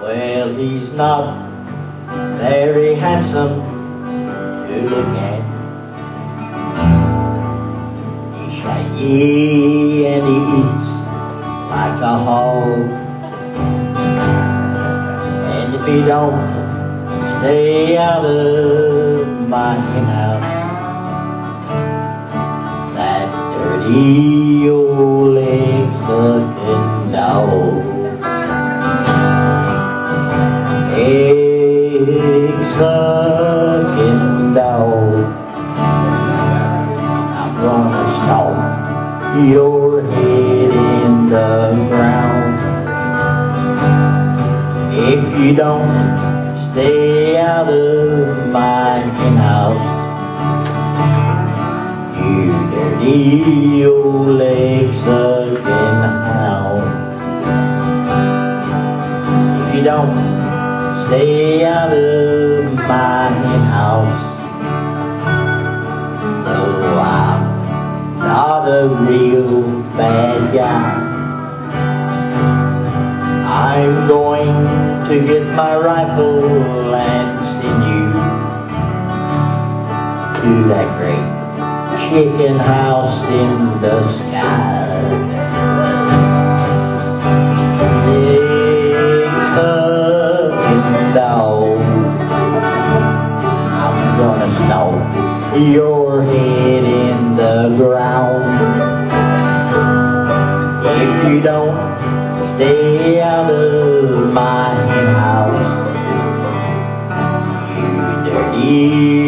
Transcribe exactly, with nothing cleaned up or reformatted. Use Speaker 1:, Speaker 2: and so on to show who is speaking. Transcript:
Speaker 1: Well, he's not very handsome to look at. He's shaggy and he eats like a hog. And if he don't stay out of my house, that dirty old leg-sucking dog, egg-sucking dog, I'm gonna stomp your head in the ground if you don't stay out of my house, you dirty old leg-sucking hound. If you don't stay out of my house, though I'm not a real bad guy, I'm going to get my rifle and send you to that great chicken house in the sky. Egg-sucking dog, I'm gonna stomp your head in the ground if you don't stay out of my house, you dirty